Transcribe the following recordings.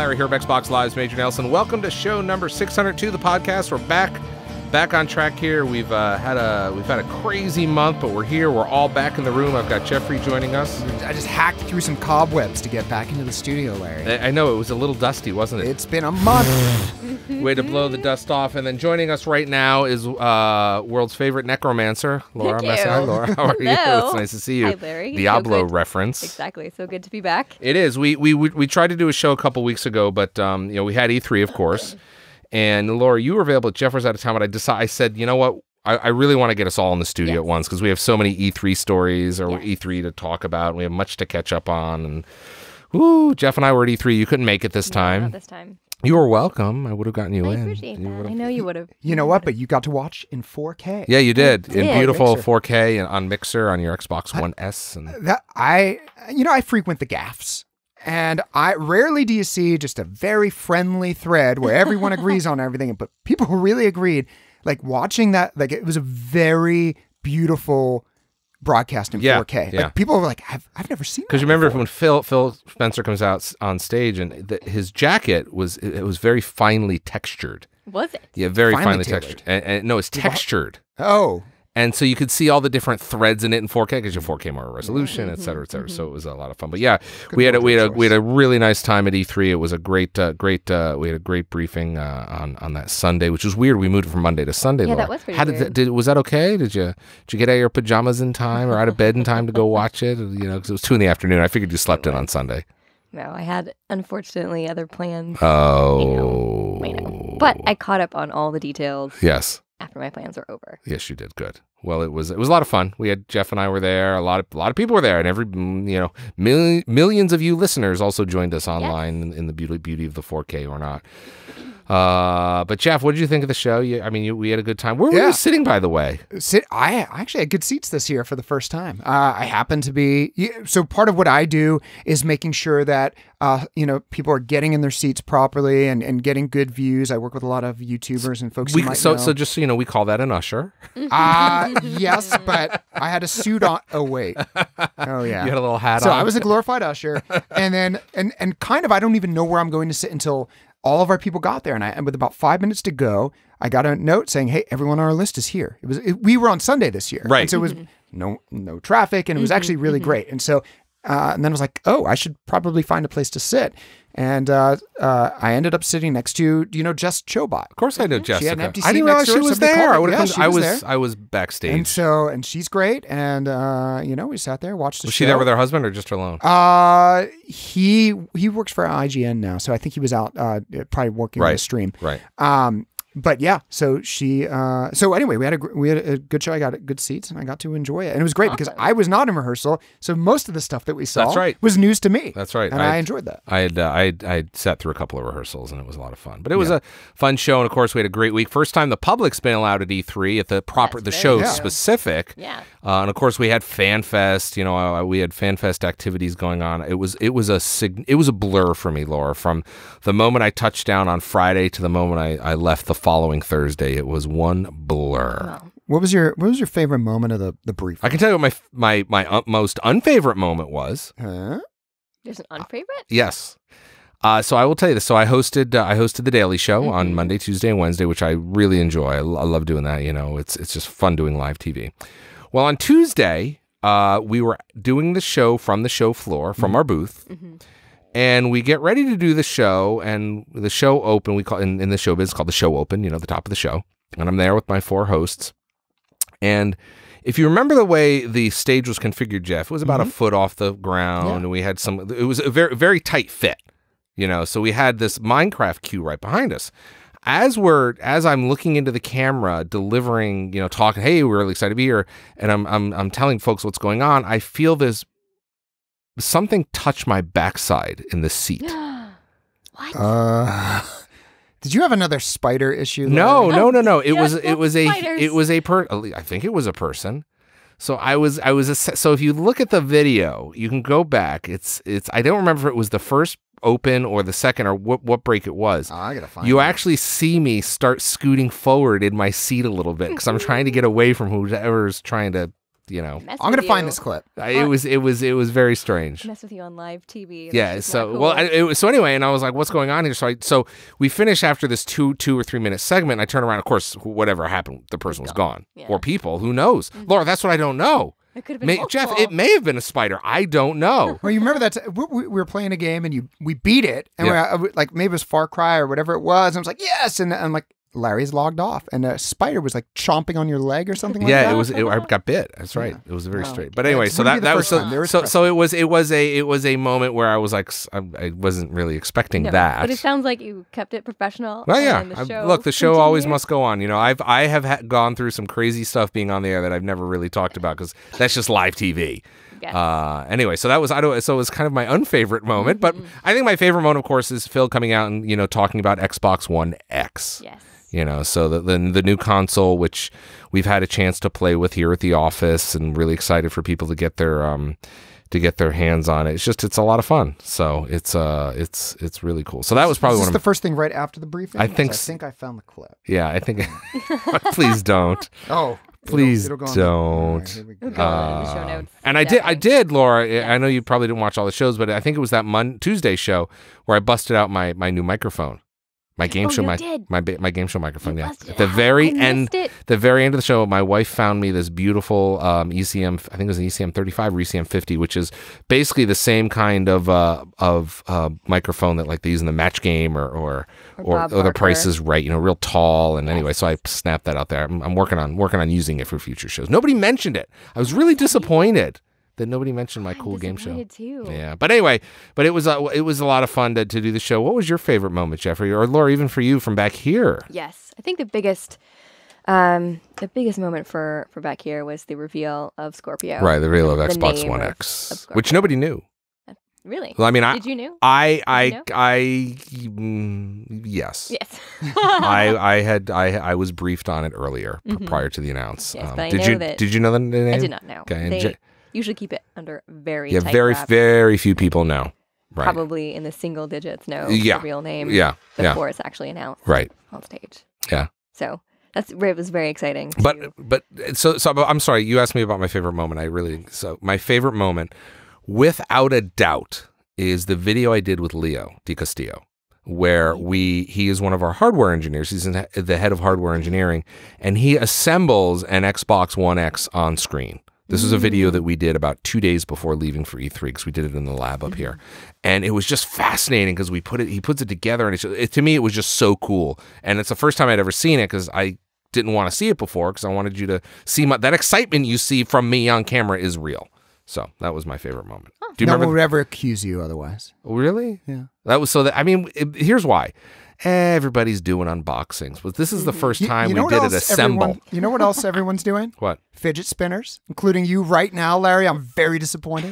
Larry here of Xbox Live's Major Nelson. Welcome to show number 602 of the podcast. We're back on track here. We've had a crazy month, but we're here. We're all back in the room. I've got Jeffrey joining us. I just hacked through some cobwebs to get back into the studio, Larry. I know, it was a little dusty, wasn't it? It's been a month. Way to blow the dust off. And then joining us right now is world's favorite necromancer, Laura Messier. Hi, Laura. How are you? Hello. It's nice to see you. Hi, Larry. Diablo So good. reference. Exactly. So good to be back. It is. We tried to do a show a couple weeks ago, but we had E3, of course. And Laura, you were available. Jeff was out of town, but I said, you know what? I really want to get us all in the studio at once because we have so many E3 stories or E3 to talk about. And we have much to catch up on. And Jeff and I were at E3. You couldn't make it this time. Not this time. You were welcome. I would have gotten you in. I appreciate that. I know you would have. You know what? But you got to watch in 4K. Yeah, you did. In beautiful Mixer. 4K and on Mixer on your Xbox One S. And I frequent the gaffs. And I rarely do you see just a very friendly thread where everyone agrees on everything, but people who really agreed, like watching that, like it was a very beautiful broadcast in 4K. Yeah. Like people were like, I've never seen that. because you remember before. when Phil Spencer comes out on stage and his jacket was very finely textured. Was it? Yeah, very Finely finely tailored. textured. And no, it's textured. Oh. And so you could see all the different threads in it in 4K because your 4K more resolution, et cetera, et cetera. So it was a lot of fun. But yeah, we had a really nice time at E3. It was a great. We had a great briefing on that Sunday, which was weird. We moved from Monday to Sunday. Yeah, Laura. that was pretty weird. Was that okay? Did you get out of your pajamas in time or out of bed in time to go watch it? Because it was 2 in the afternoon. I figured you slept in on Sunday. No, I had, unfortunately, other plans. Oh. I know. But I caught up on all the details Yes. after my plans were over. Yes, you did. Good. Well, it was a lot of fun. We had Jeff and I were there. A lot of people were there, and millions of you listeners also joined us online in the beauty of the 4K or not. But Jeff, what did you think of the show? We had a good time. Where were you sitting, by the way? I actually had good seats this year for the first time. I happen to be, so part of what I do is making sure that, people are getting in their seats properly and getting good views. I work with a lot of YouTubers and folks who might know. So just so you know, we call that an usher. Yes, but I had a suit on. Oh, wait. Oh, yeah. You had a little hat on. So I was a glorified usher. And then, and kind of, I don't even know where I'm going to sit until all of our people got there. And with about 5 minutes to go, I got a note saying, hey, everyone on our list is here. We were on Sunday this year. Right. And so it was no traffic, and it was actually really great. And so, and then I was like, oh, I should probably find a place to sit. And I ended up sitting next to, do you know Jess Chobot? Of course I know Jessica. She had an empty I seat didn't next realize to she her. was Somebody there. called I would her. have Yeah, come. she was there. I was backstage. And she's great. And, we sat there, watched the show. Was she there with her husband or just alone? He works for IGN now. So I think he was out probably working on the stream. Right. But yeah, so she, so anyway, we had a good show. I got good seats and I got to enjoy it. And it was great because I was not in rehearsal. So most of the stuff that we saw was news to me. That's right. And I enjoyed that. I had sat through a couple of rehearsals and it was a lot of fun. But it was a fun show. And of course, we had a great week. First time the public's been allowed at E3 at the show specific. Yeah. And of course, we had FanFest. We had FanFest activities going on. It was a blur for me, Laura. From the moment I touched down on Friday to the moment I left the following Thursday, it was one blur. Well, What was your favorite moment of the brief? I can tell you what my most unfavorite moment was. Huh? there's an unfavorite? Yes. So I will tell you this. So I hosted the Daily Show on Monday, Tuesday, and Wednesday, which I really enjoy. I love doing that. It's just fun doing live TV. Well, on Tuesday, we were doing the show from the show floor, from our booth. And we get ready to do the show, and the show open, we call in the showbiz, it's called the show open, the top of the show. And I'm there with my 4 hosts. And if you remember the way the stage was configured, Jeff, it was about a foot off the ground, and we had it was a very, very tight fit, so we had this Minecraft queue right behind us. As I'm looking into the camera, delivering, talking, hey, we're really excited to be here, and I'm telling folks what's going on, I feel something touch my backside in the seat. What? Did you have another spider issue? No. It was spiders. I think it was a person. So so if you look at the video, you can go back. I don't remember if it was the first open or the second or what break it was. I gotta find You it. actually see me start scooting forward in my seat a little bit because I'm trying to get away from whoever's trying to you know, Mess I'm with gonna find you. this clip. it was very strange. Mess with you on live TV. That's Yeah. just So not cool. so anyway, and I was like, "What's going on here?" So we finish after this 2 or 3 minute segment. I turn around. Of course, whatever happened, the person was gone, Yeah. or people. Who knows, Laura? That's what I don't know. It could have been Jeff, multiple. it may have been a spider. I don't know. Well, you remember that we were playing a game and we beat it, and like maybe it was Far Cry or whatever it was. And I was like, yes, and I'm like, Larry's logged off, and a spider was like chomping on your leg or something like that. Yeah, I got bit. That's right. It was very Wow. straight. But anyway, It so wouldn't be that the was first time. There was so it was a moment where I was like, I wasn't really expecting No, that. But it sounds like you kept it professional. Well, yeah. and the show Look, the show always continued. must go on. You know, I have gone through some crazy stuff being on the air that I've never really talked about because that's just live TV. Yes. Anyway, so that was so it was kind of my unfavorite moment, but I think my favorite moment, of course, is Phil coming out and talking about Xbox One X. Yes. So the new console, which we've had a chance to play with here at the office, and really excited for people to get their hands on it. It's a lot of fun. So it's really cool. So that was probably Is one this of the first thing right after the briefing? I think I s- think I found the clip. yeah. I think please don't. Oh, Please it'll go on don't. All right, here we go. It'll go in the show notes. And I Definitely. did, Laura. I know you probably didn't watch all the shows, but I think it was that Tuesday show where I busted out my new microphone, my game Oh, show, you did. my game show microphone. You Yeah, busted at the it out. very I end, missed it. the very end of the show, my wife found me this beautiful ECM. I think it was an ECM 35 or ECM 50, which is basically the same kind of microphone that like they use in the Match Game or Bob The Price Barker. is Right. Real tall. And anyway, so I snapped that out there. I'm working on using it for future shows. Nobody mentioned it. I was really disappointed that nobody mentioned my cool game show. Too. Yeah, but anyway, it was a lot of fun to do the show. What was your favorite moment, Jeffrey, or Laura, even for you from back here? Yes, I think the biggest moment for back here was the reveal of Scorpio. Right, the reveal of The Xbox name One of X, Scorpio. which nobody knew. Really? Well, I mean, Did you know? Yes. Yes. I was briefed on it earlier prior to the announce. Yes, but I did know you that- did you know the name? I did not know. Okay, and They usually keep it under very yeah, tight very wraps. very few people know. Right. Probably in the single digits know Yeah. the real name Yeah. Yeah. before it's actually announced Right. on stage. Yeah. So it was very exciting. But so I'm sorry. You asked me about my favorite moment. So my favorite moment, without a doubt, is the video I did with Leo DiCastillo, where he is one of our hardware engineers. He's the head of hardware engineering, and he assembles an Xbox One X on screen. This is a video that we did about 2 days before leaving for E3 because we did it in the lab up here, and it was just fascinating because he puts it together, and to me it was just so cool, and it's the first time I'd ever seen it because I didn't want to see it before because I wanted you to see that excitement you see from me on camera is real. So that was my favorite moment. Do you No remember? one would ever accuse you otherwise. Really? Yeah. That was here's why. Everybody's doing unboxings, but this is the first time we what did it else assemble. You know what else everyone's doing? What? Fidget spinners, including you right now, Larry. I'm very disappointed.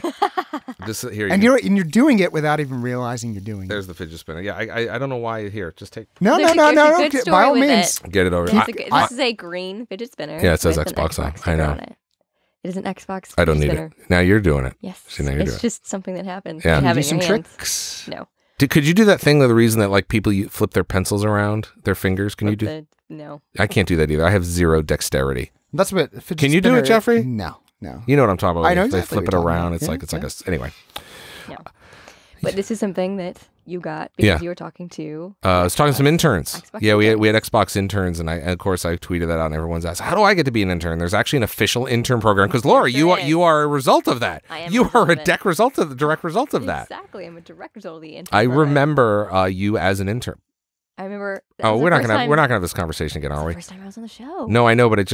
Here And you go. you're doing it without even realizing you're doing it. There's the fidget spinner. Yeah, I don't know why. Here, just take No. There's a good By story all with means. get it over. This is a green fidget spinner. Yeah, it says with an Xbox on it. I sticker know. on it. It is an Xbox. I don't fidget need spinner. it. Now you're doing it. Yes. See, now you're doing It's it. just something that happens. Yeah. You have Do it some in your hands. tricks. No. Could you do that thing? The reason that like people flip their pencils around their fingers. Can you do? No. I can't do that either. I have zero dexterity. That's what. Fidget Can you do it, spinner- Jeffrey? No. You know what I'm talking about? I know If they exactly flip what it you're talking around. about. It's Yeah, like it's like anyway. No. But this is something that you got because Yeah. you were talking to. I was talking to some interns. Xbox Yeah, we had interns. Xbox interns, and of course I tweeted that out, and everyone's asked, "How do I get to be an intern?" There's actually an official intern program because Laura, There you is. are a result of that. I am You a result are a of it. direct result of that. Exactly. I'm a direct result of the intern. I program. remember you as an intern. I remember. that Oh, was the we're not first gonna time- have this conversation again, that are was we? the first time I was on the show. No, I know, but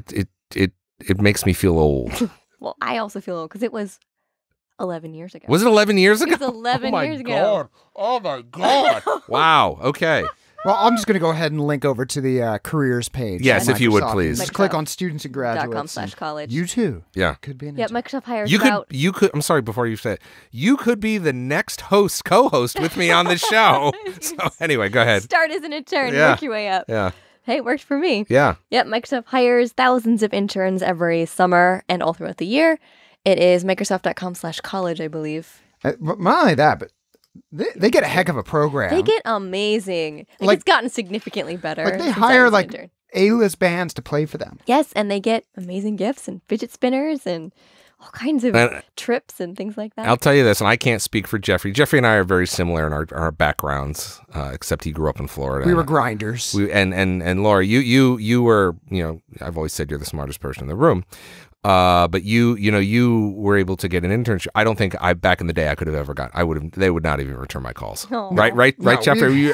it makes me feel old. Well, I also feel old because it was 11 years ago. Was it 11 years ago? It was 11 oh my years ago. God. Oh my God! Wow. Okay. Well, I'm just going to go ahead and link over to the careers page. Yes, on if you would, Microsoft. please. Just click on students and graduates. .com/college. You too. Yeah. Could be an Yeah, intern. Microsoft hires You about. could. I'm sorry. Before you say it, you could be the next co-host with me on the show. So anyway, go ahead. Start as an intern, Yeah. work your way up. Yeah. Hey, it worked for me. Yeah. Yep, Microsoft hires thousands of interns every summer and all throughout the year. It is Microsoft.com/college, I believe. But not only that, but they get a heck of a program. They get amazing. Like- It's gotten significantly better. like they since I hire was an like intern. A-list bands to play for them. Yes, and they get amazing gifts and fidget spinners and all kinds of trips and things like that. I'll tell you this, and I can't speak for Jeffrey. Jeffrey and I are very similar in our backgrounds, except he grew up in Florida. We were grinders. And Laura, you were, I've always said you're the smartest person in the room. But you were able to get an internship. I don't think back in the day I could have ever they would not even return my calls. Oh. Right, No, Jeffrey?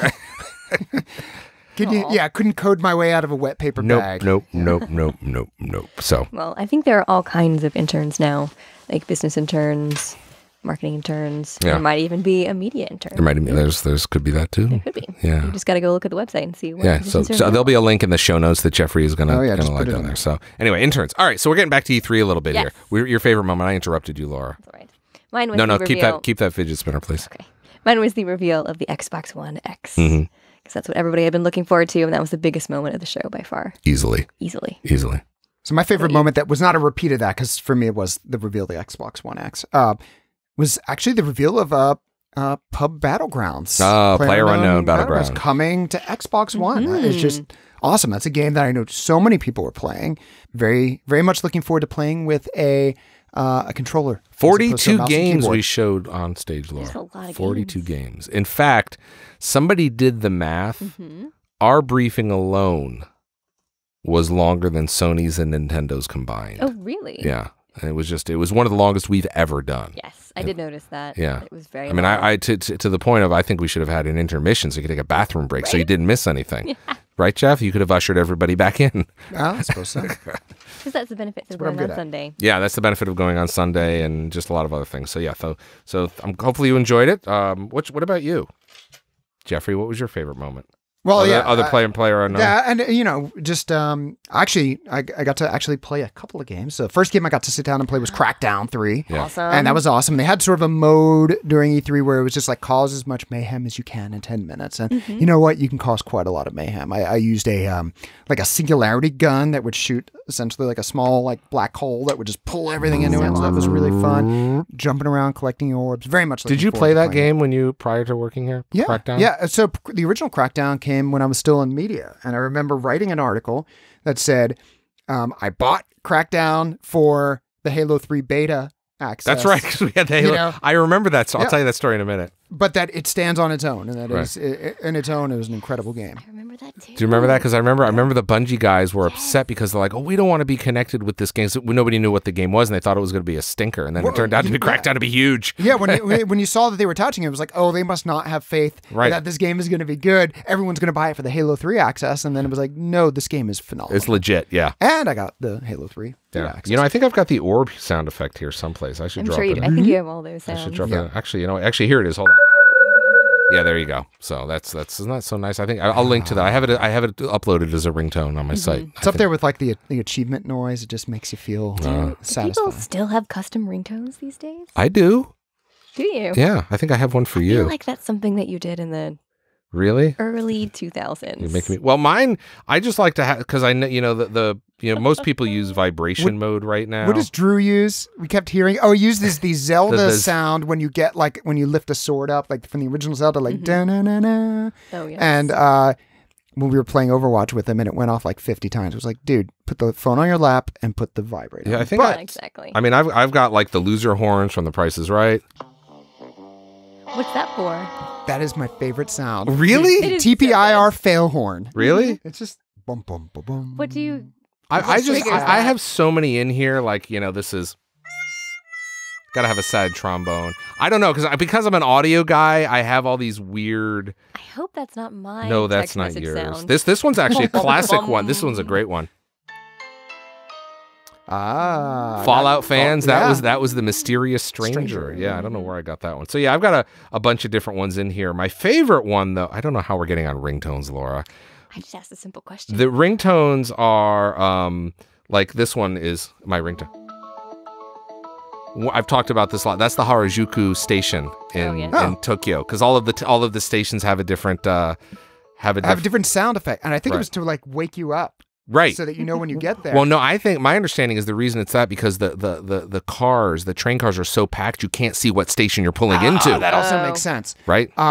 I couldn't code my way out of a wet paper bag. Nope. So, Well, I think there are all kinds of interns now, like business interns, marketing interns. Yeah. There might even be a media intern. there's could be that too. There could be. Yeah. You just got to go look at the website and see what Yeah, so positions are there'll be a link in the show notes that Jeffrey is gonna just like put it down in there. So anyway, interns. All right, so we're getting back to E3 a little bit Yes. here. Your favorite moment? I interrupted you, Laura. That's all right. Mine was No, the reveal. keep that fidget spinner, please. Okay. Mine was the reveal of the Xbox One X. Mhm. Because that's what everybody had been looking forward to, and that was the biggest moment of the show by far. Easily. Easily. So my favorite moment that was not a repeat of that, because for me it was the reveal of the Xbox One X, was actually the reveal of Pub Battlegrounds. PlayerUnknown Battlegrounds. coming to Xbox One. It's just awesome. That's a game that I know so many people were playing. Very, very much looking forward to playing with a controller. as opposed to a 42 mouse and games keyboard. we showed on stage, Laura. That's a lot of 42 games. In fact, somebody did the math. Mm-hmm. Our briefing alone was longer than Sony's and Nintendo's combined. Oh, really? Yeah. And it was one of the longest we've ever done. Yes, I did notice that. Yeah. It was very I mean, long. to the point of I think we should have had an intermission so you could take a bathroom break so you didn't miss anything. Right, Jeff? You could have ushered everybody back in. I suppose so. Because that's the benefits of what I'm going good on at. Sunday. Yeah, that's the benefit of going on Sunday and just a lot of other things. So yeah, so hopefully you enjoyed it. What about you, Jeffrey? What was your favorite moment? Well, Other player unknown. Yeah, and just actually, I got to actually play a couple of games. So the first game I got to sit down and play was Crackdown 3. Yeah. Awesome. And that was awesome. They had sort of a mode during E3 where it was just like cause as much mayhem as you can in 10 minutes. And you know what? You can cause quite a lot of mayhem. I used a like a singularity gun that would shoot essentially like a small like black hole that would just pull everything into it. So that was really fun. Jumping around, collecting orbs. Very much. Did you play that game prior to working here? Yeah. Crackdown? Yeah. So the original Crackdown came when I was still in media. And I remember writing an article that said, I bought Crackdown for the Halo 3 beta access. That's right, because we had the Halo. You know? I remember that, so I'll Yeah. tell you that story in a minute. But that it stands on its own. And that Right. is, in its own, it was an incredible game. I remember that too. Do you remember that? Because I remember the Bungie guys were upset because they're like, oh, we don't want to be connected with this game. So nobody knew what the game was, and they thought it was going to be a stinker. And then it turned out to be Crackdown to be huge. Yeah, when you saw that they were touching it, it was like, oh, they must not have faith Right. that this game is going to be good. Everyone's going to buy it for the Halo 3 access. And then it was like, no, this game is phenomenal. It's legit, yeah. And I got the Halo 3 access. You know, I think I've got the orb sound effect here someplace. I should I'm drop sure you it. do. I think you have all those I sounds. should drop Yeah. it. Actually, here it is. Hold on. Yeah, there you go. So that's isn't that so nice? I think I'll link to that. I have it uploaded as a ringtone on my site. It's up there with like the achievement noise. It just makes you feel Do satisfied. people still have custom ringtones these days? I do. Do you? Yeah, I think I have one for I you. feel like that's something that you did in the Really? early 2000s. You make me. Well, mine. I just like to have because I know the most people use vibration mode right now. What does Drew use? We kept hearing. Oh, he uses the Zelda The- sound when you get like when you lift a sword up, like from the original Zelda, like da na na na. Oh, yes. And when we were playing Overwatch with him, and it went off like 50 times. It was like, dude, put the phone on your lap and put the vibrator. Yeah, on. I think. Yeah, exactly. I mean, I've got like the loser horns from The Price is Right. What's that for? That is my favorite sound. Really? It is so TPIR fail horn. Really? It's just bum bum bum bum. What do you... I just triggers I that? have so many in here. Like this is gotta have a sad trombone. I don't know because I'm an audio guy. I have all these weird. I hope that's not my No, that's text not message yours. sound. This one's actually a classic one. This one's a great one. Fallout fans, yeah. that was the Mysterious Stranger. Yeah, I don't know where I got that one. So yeah, I've got a bunch of different ones in here. My favorite one though, I don't know how we're getting on ringtones, Laura. I just asked a simple question. The ringtones are like this one is my ringtone. I've talked about this a lot. That's the Harajuku station in in Tokyo because all of the stations have a different have a different sound effect, and I think it was to like wake you up, right, so that you know when you get there. Well, no, I think my understanding is the reason it's that because the train cars are so packed you can't see what station you're pulling into. That also makes sense. Right?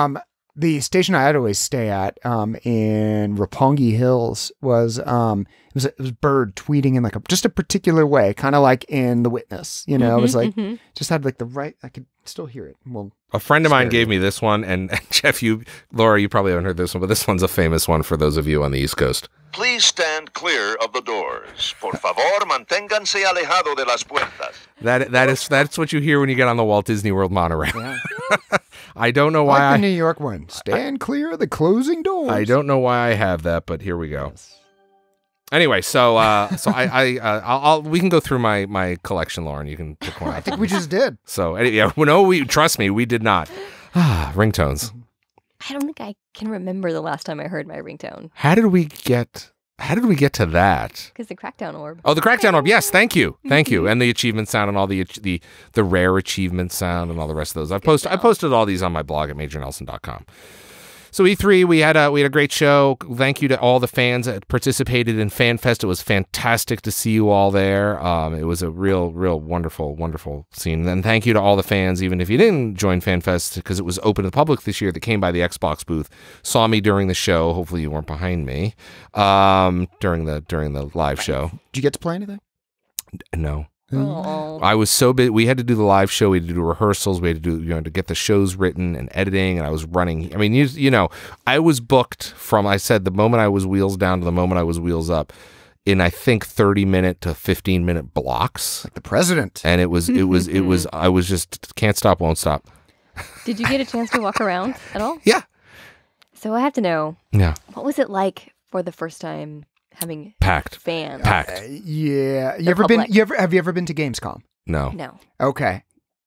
The station I'd always stay at in Roppongi Hills was it was Bird tweeting in like just a particular way, kind of like in The Witness. You know, it was like just had like the right. I could still hear it. Well, a friend of mine gave me this one, and Jeff, Laura, you probably haven't heard this one, but this one's a famous one for those of you on the East Coast. Please stand clear of the doors. Por favor, manténganse alejado de las puertas. That's what you hear when you get on the Walt Disney World monorail. Yeah. I don't know like why the New York one. Stand clear of the closing doors. I don't know why I have that, but here we go. Yes. Anyway, so we can go through my collection, Lauren. You can pick one. I think we just did. So yeah, trust me, we did not. Ringtones. I don't think I can remember the last time I heard my ringtone. How did we get to that? Because the Crackdown orb. Oh, the Crackdown orb. Yes, thank you, and the achievement sound and all the rare achievement sound and all the rest of those. I posted all these on my blog at majornelson.com. So E3, we had a great show. Thank you to all the fans that participated in FanFest. It was fantastic to see you all there. It was a real wonderful, wonderful scene. And thank you to all the fans, even if you didn't join FanFest because it was open to the public this year, that came by the Xbox booth, saw me during the show. Hopefully you weren't behind me during the live show. Did you get to play anything? No. Oh. I was so busy. We had to do the live show. We had to do rehearsals. We had to do, to get the shows written and editing. And I was running. I mean, I was booked from, I said, the moment I was wheels down to the moment I was wheels up in, I think, 30-minute to 15-minute blocks. Like the president. And it was, I was just can't stop, won't stop. Did you get a chance to walk around at all? Yeah. So I have to know. Yeah. What was it like for the first time having packed fans? Packed. Yeah. The public. Have you ever been to Gamescom? No. No. Okay.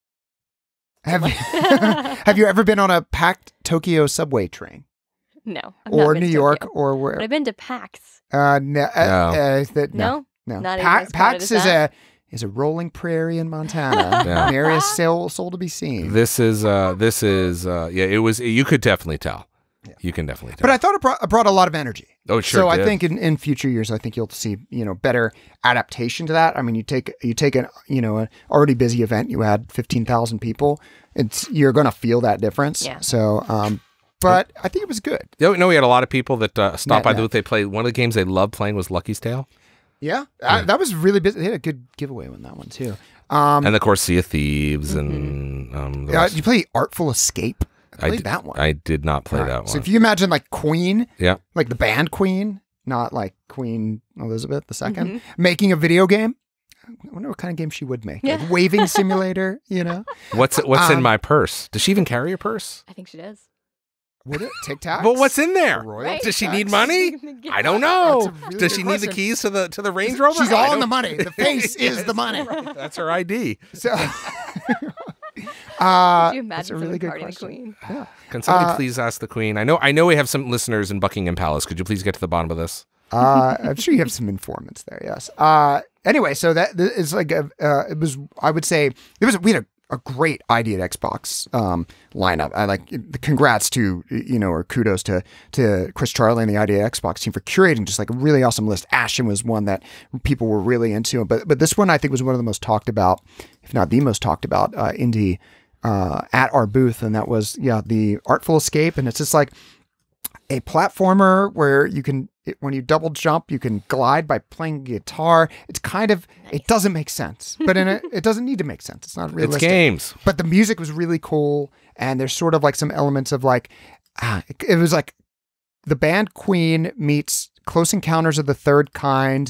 Have you ever been on a packed Tokyo subway train? No. I've not Or been New to York Tokyo. or where? But I've been to PAX. No. No? No. Not even as crowded PAX as that? is a rolling prairie in Montana. Yeah. An area soul to be seen. This is it was, you could definitely tell. Yeah. You can definitely tell. But I thought it brought a lot of energy. Oh, it sure So did. I think in future years, I think you'll see, better adaptation to that. I mean, you take an, an already busy event, you add 15,000 people, you're going to feel that difference. Yeah. So, but I think it was good. No, we had a lot of people that stopped by the Yeah. booth. They played, one of the games they loved playing was Lucky's Tale. Yeah. That was really busy. They had a good giveaway on that one too. And of course, Sea of Thieves and the rest. You play Artful Escape? I played that one. I did not play that one. So if you imagine like Queen, Yeah. like the band Queen, not like Queen Elizabeth II, making a video game. I wonder what kind of game she would make. Yeah. Like waving simulator, What's in my purse? Does she even carry a purse? I think she does. Would it? Tic Tac? But what's in there? Royal Right. Does she Tax? need money? I don't That's know. a really Does she good need the question. keys to the Range Rover? She's I all in don't- the money. The face is the money. That's her ID. So, Could you that's imagine a really someone good partying question. Queen? Can somebody please ask the Queen? I know we have some listeners in Buckingham Palace. Could you please get to the bottom of this? I'm sure you have some informants there. Yes. Anyway, so that is like it was. I would say we had a great ID at Xbox lineup. I like the congrats to or kudos to Chris Charlie and the ID at Xbox team for curating just like a really awesome list. Ashen was one that people were really into, but this one I think was one of the most talked about, if not the most talked about indie at our booth, and that was the Artful Escape, and it's just like a platformer where you can, when you double jump, you can glide by playing guitar. It's kind of, it doesn't make sense, but it doesn't need to make sense. It's not realistic. It's games. But the music was really cool, and there's sort of like some elements of like, it was like the band Queen meets Close Encounters of the Third Kind,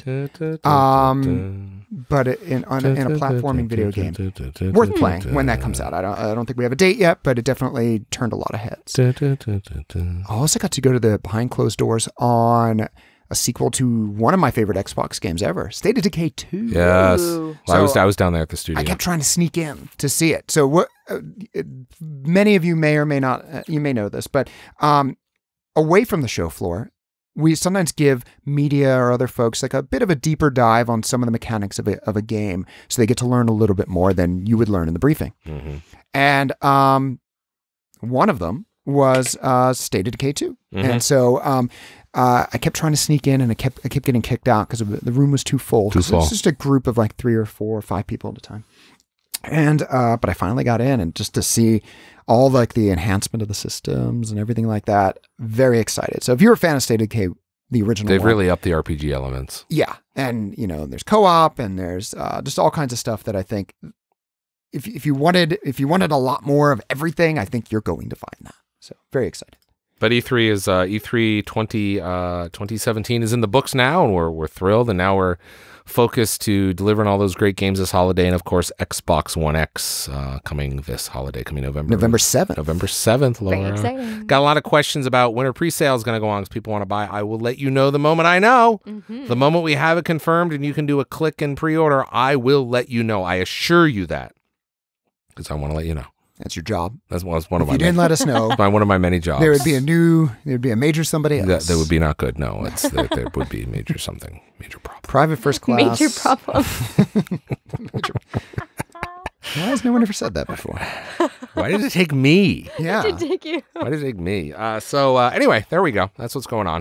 but in a platforming video game. Worth playing when that comes out. I don't think we have a date yet, but it definitely turned a lot of heads. I also got to go to the behind closed doors on a sequel to one of my favorite Xbox games ever, State of Decay 2. Yes. Ooh. Well, So, I was down there at the studio. I kept trying to sneak in to see it. So what? Many of you may or may not, you may know this, but away from the show floor, we sometimes give media or other folks like a bit of a deeper dive on some of the mechanics of a game, so they get to learn a little bit more than you would learn in the briefing. Mm-hmm. And one of them was State of Decay 2. Mm-hmm. And so I kept trying to sneak in, and I kept getting kicked out because the room was too full. Too 'Cause it full. was just a group of like 3 or 4 or 5 people at a time. And but I finally got in, and just to see all like the enhancement of the systems and everything like that, very excited. So if you're a fan of State of Decay, the original, They've one, really upped the RPG elements. yeah, and there's co-op and there's just all kinds of stuff that I think if you wanted a lot more of everything, I think you're going to find that. So very excited. But E3 is E3 2017 is in the books now, and we're thrilled. And now we're focused to delivering all those great games this holiday, and of course Xbox One X coming this holiday, coming November 7th. November 7th, Laura. Very exciting. Got a lot of questions about when our pre-sale is going to go on because people want to buy. I will let you know the moment I know. The moment we have it confirmed and you can do a click and pre-order, I will let you know. I assure you that because I want to let you know. That's your job. That's one of If my you didn't let us know, one of my many jobs. there'd be a major somebody else. That would be not good. No, there would be major something, major problem. Private first class. Major problem. Why has no one ever said that before? Why did it take me? Yeah. To take you. Why did it take me? Anyway, there we go. That's what's going on.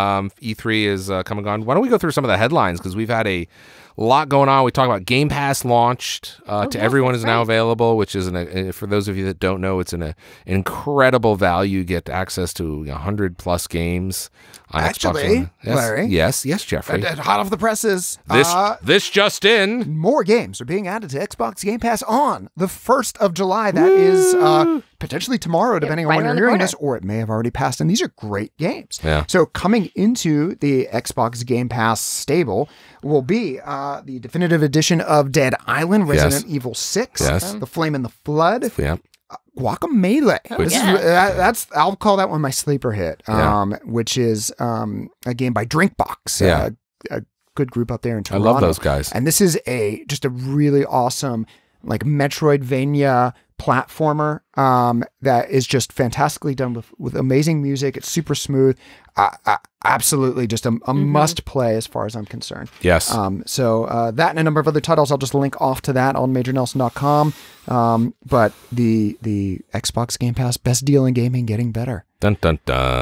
E3 is coming on. Why don't we go through some of the headlines because we've had a lot going on. We talk about Game Pass launched to everyone is now available, which is for those of you that don't know, it's an incredible value. You get access to 100 plus games on Actually, Xbox One. Yes, Larry. Yes, Jeffrey. Hot off the presses. This just in. More games are being added to Xbox Game Pass on the 1st of July. That is potentially tomorrow, depending right on when around you're the hearing corner. this, or it may have already passed. And these are great games. Yeah. So coming into the Xbox Game Pass stable will be the definitive edition of Dead Island, Resident Evil 6, Yes. The Flame and the Flood, Yeah. Guacamelee. This is, I'll call that one my sleeper hit, which is a game by Drinkbox, Yeah. a good group up there in I Toronto. love those guys. And this is just a really awesome, like Metroidvania platformer that is just fantastically done with amazing music. It's super smooth. Absolutely just a must play as far as I'm concerned. Yes. So that and a number of other titles, I'll just link off to that on majornelson.com. But the Xbox Game Pass, best deal in gaming, getting better. Dun dun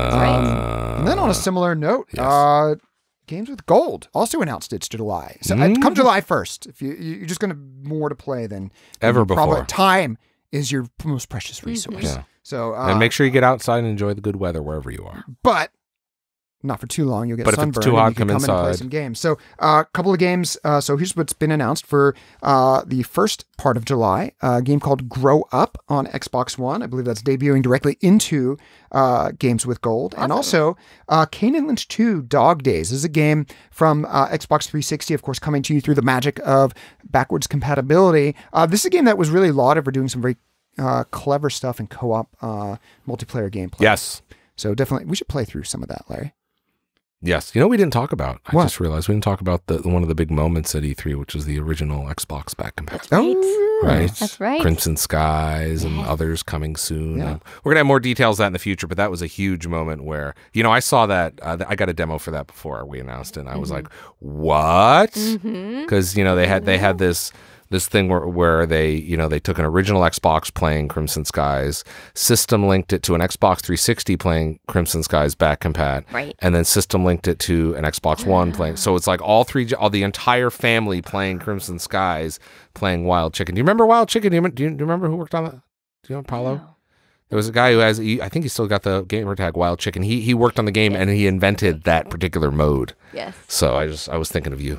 dun. And then on a similar note, Yes. Games with Gold also announced its July. So come July 1st, if you're just going to more to play than Ever probably before. time is your most precious resource. Yeah. So And make sure you get outside and enjoy the good weather wherever you are. but not for too long. You'll get But if it's sunburned. too and hot, you can come come in and play inside. some games. So a couple of games. So here's what's been announced for the first part of July. A game called Grow Up on Xbox One. I believe that's debuting directly into Games with Gold. And also Kane and Lynch 2 Dog Days. This is a game from Xbox 360, of course, coming to you through the magic of backwards compatibility. This is a game that was really lauded for doing some very clever stuff in co-op multiplayer gameplay. Yes. So definitely, we should play through some of that, Larry. Yes. You know, we didn't talk about. I What? just realized we didn't talk about one of the big moments at E3, which was the original Xbox back compatible. Oh, Right. That's right. Crimson Skies and others coming soon. Yeah. We're going to have more details of that in the future, but that was a huge moment where, I saw that. I got a demo for that before we announced it. And I was like, what? Because, they had this thing where they took an original Xbox playing Crimson Skies, system linked it to an Xbox 360 playing Crimson Skies back compat, Right. and then system linked it to an Xbox One playing. So it's like all the entire family playing Crimson Skies, playing Wild Chicken. Do you remember Wild Chicken? Do you remember who worked on that? Do you know Paulo? No. There was a guy who I think he still got the gamer tag Wild Chicken. He worked on the game and he invented that particular mode. Yes. So I was thinking of you,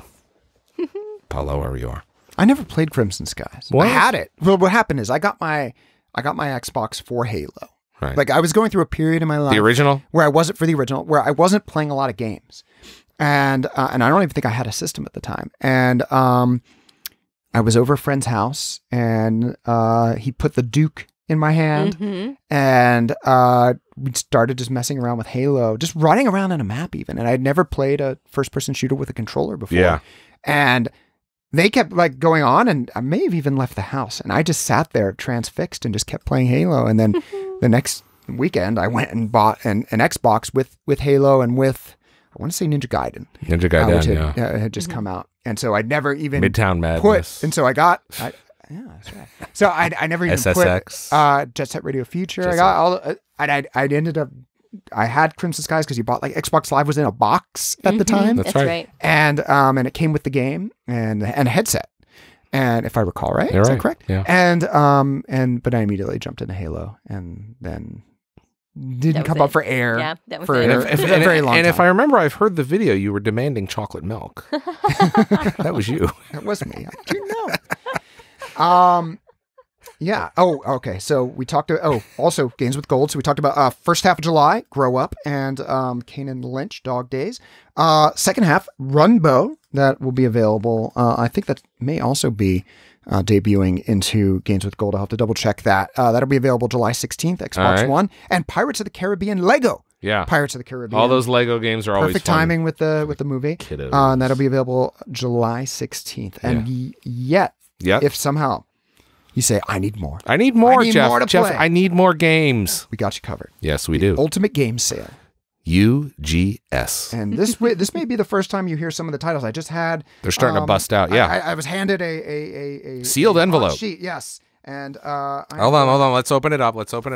Paulo, wherever you are. I never played Crimson Skies. What? I had it. Well, what happened is I got my Xbox for Halo. Right. Like I was going through a period in my life The original? where I wasn't for the original, where I wasn't playing a lot of games, and I don't even think I had a system at the time. And I was over a friend's house, and he put the Duke in my hand, and we started just messing around with Halo, just running around in a map even. And I'd never played a first-person shooter with a controller before. Yeah. And they kept like going on, and I may have even left the house, and I just sat there transfixed and just kept playing Halo. And then the next weekend, I went and bought an Xbox with Halo and with, I want to say Ninja Gaiden, Ninja which Gaiden, had just come out, and so I'd never even Midtown Madness. and so I got. Yeah, that's right. So I never even SSX. put Jet Set Radio Future. I got all. I ended up. I had Crimson Skies because you bought like Xbox Live was in a box at the time. That's That's right. right. And it came with the game and a headset. And if I recall right, You're is that right. correct? Yeah. But I immediately jumped into Halo and then didn't That was come up it. for air. Yeah, that was for it. a very long and if I time. remember, I've heard the video. You were demanding chocolate milk. That was you. That was me. I do know. Yeah. Oh, okay. So we talked about, also Games with Gold. So we talked about first half of July, Grow Up, and Kanan Lynch, Dog Days. Second half, Runbow, that will be available. I think that may also be debuting into Games with Gold. I'll have to double check that. That'll be available July 16th, Xbox right. One. And Pirates of the Caribbean Lego. Yeah. Pirates of the Caribbean. All those Lego games are always Perfect fun. timing with the movie. Kiddos. And that'll be available July 16th. And yet, Yep. if somehow you say, I need more, I need more, I need Jeff. more to Jeff, play. I need more games. we got you covered. Yes, we do. Ultimate Game Sale. UGS. And this may be the first time you hear some of the titles. I just had. They're starting to bust out. Yeah. I was handed a Sealed a hot envelope. sheet. Yes. And Hold on. Let's open it up.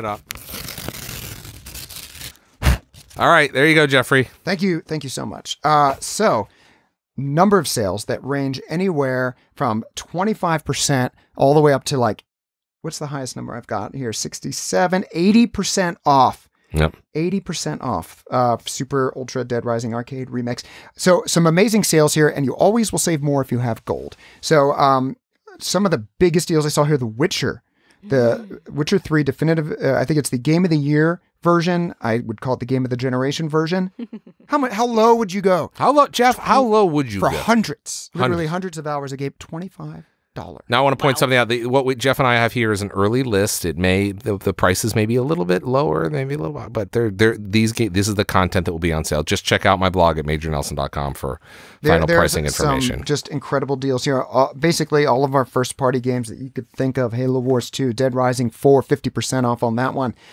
All right, there you go, Jeffrey. Thank you so much. So, number of sales that range anywhere from 25% all the way up to like, what's the highest number I've got here? 67, 80% off. Yep. 80% off. Super Ultra Dead Rising Arcade Remix. So some amazing sales here, and you always will save more if you have gold. So some of the biggest deals I saw here: The Witcher 3 Definitive. I think it's the Game of the Year version. I would call it the Game of the Generation version. How low would you go? How low, Jeff? How low would you For go? literally hundreds of hours a game? $25. Now I want to point something out. Jeff and I have here is an early list. It may the prices may be a little bit lower, maybe a little, but this is the content that will be on sale. Just check out my blog at majornelson.com for final pricing information. Some just incredible deals here. Basically, all of our first party games that you could think of: Halo Wars 2, Dead Rising 4, 50% off on that one.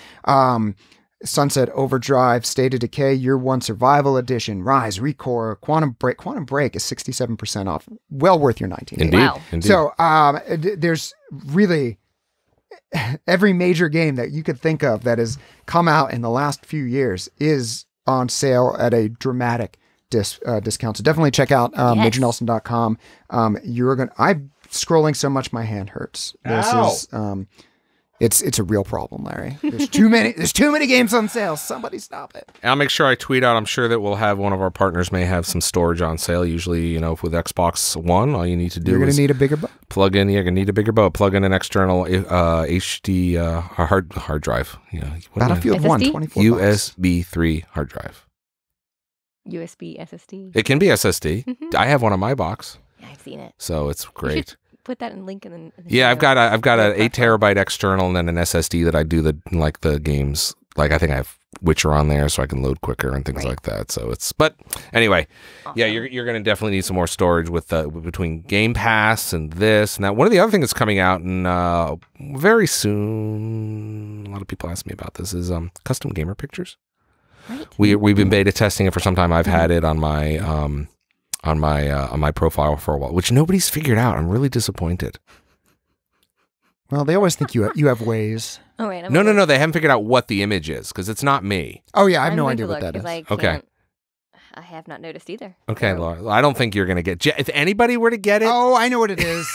Sunset Overdrive, State of Decay, Year One Survival Edition, Rise, Recore, Quantum Break. Quantum Break is 67% off. Well worth your 19. Indeed. Wow. Indeed. So there's really every major game that you could think of that has come out in the last few years is on sale at a dramatic discount. So definitely check out MajorNelson.com. I'm scrolling so much my hand hurts. This is it's a real problem, Larry. There's too many games on sale. Somebody stop it. I'll make sure I tweet out. I'm sure that we'll have one of our partners may have some storage on sale. Usually, with Xbox One, all you need to do You're going is to need a bigger boat. plug in. You're going to need a bigger boat. Plug in an external HD hard drive. Battlefield 1, SSD? 24 USB 3 hard drive. USB SSD. It can be SSD. I have one on my box, Yeah, I've seen it. so it's great. Put that in link in the Yeah, I've got an 8 Preference. terabyte external and then an SSD that I do the games. Like I think I have Witcher on there, so I can load quicker and things like that. So but anyway, yeah, you're going to definitely need some more storage with between Game Pass and this and that. One of the other things that's coming out and very soon, a lot of people ask me about this is custom gamer pictures. Right. We've been beta testing it for some time. I've had it on my profile for a while, which nobody's figured out. I'm really disappointed. Well, they always think you have ways. Oh, right. No. They haven't figured out what the image is because it's not me. Oh yeah, I have no idea what that is. Okay. I have not noticed either. Okay, So- Laura. I don't think you're going to get. If anybody were to get it, Oh, I know what it is.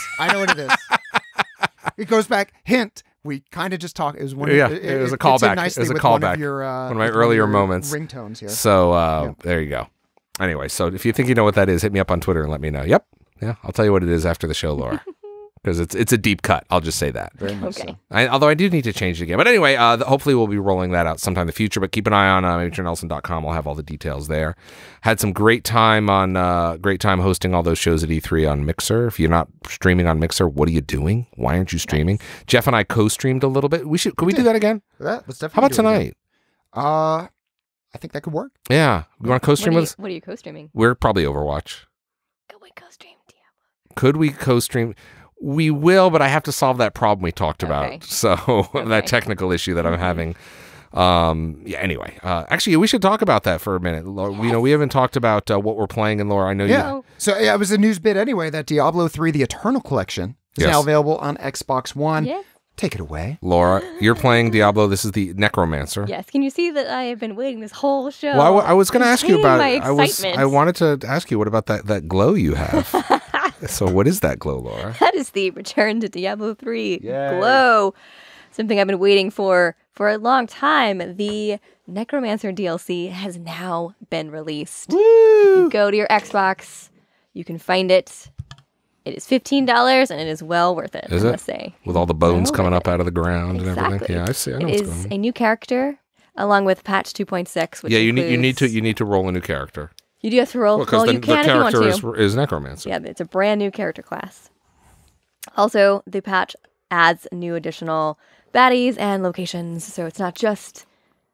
It goes back. Hint. We kind of just talked. It was one. Yeah, it was a fits in callback. nicely It was a with one callback. of your, One of my with earlier your moments. Ringtones here. so there you go. Anyway, so if you think you know what that is, hit me up on Twitter and let me know. Yep. Yeah, I'll tell you what it is after the show, Laura. Because it's a deep cut. I'll just say that. Very much Okay. so. Although I do need to change it again. But anyway, hopefully we'll be rolling that out sometime in the future. But keep an eye on MajorNelson.com. I'll have all the details there. Had some great time hosting all those shows at E3 on Mixer. If you're not streaming on Mixer, what are you doing? Why aren't you streaming? Jeff and I co-streamed a little bit. Could we do that again? Let's definitely. How about do it again. tonight? I think that could work. Yeah. You want to co-stream with us? What are you co-streaming? We're probably Overwatch. Go away, co-stream. Diablo. Could we co-stream? We will, but I have to solve that problem we talked about. Okay. So that technical issue that I'm having. Yeah. Anyway, actually, we should talk about that for a minute. Laura, we haven't talked about what we're playing, and Laura, I know Yeah. you. So yeah, it was a news bit anyway that Diablo 3: The Eternal Collection is Yes. now available on Xbox One. Yeah. Take it away. Laura, you're playing Diablo. This is the Necromancer. Yes. Can you see that I have been waiting this whole show? Well, I was going to ask you about my it. excitement. I wanted to ask you, what about that glow you have? So what is that glow, Laura? That is the Return to Diablo 3 Yay. glow. Something I've been waiting for a long time. The Necromancer DLC has now been released. You go to your Xbox, you can find it. It is $15 and it is well worth it, Is I it? must say. With all the bones Well coming worth up out of the ground and everything. Exactly. Yeah, I see. I know It what's is going on. a new character along with patch 2.6, which Yeah, you need includes- to roll a new character. You do have to roll. Because Well, you the can if you want character to. is Necromancer. Yeah, it's a brand new character class. Also, the patch adds new additional baddies and locations, so it's not just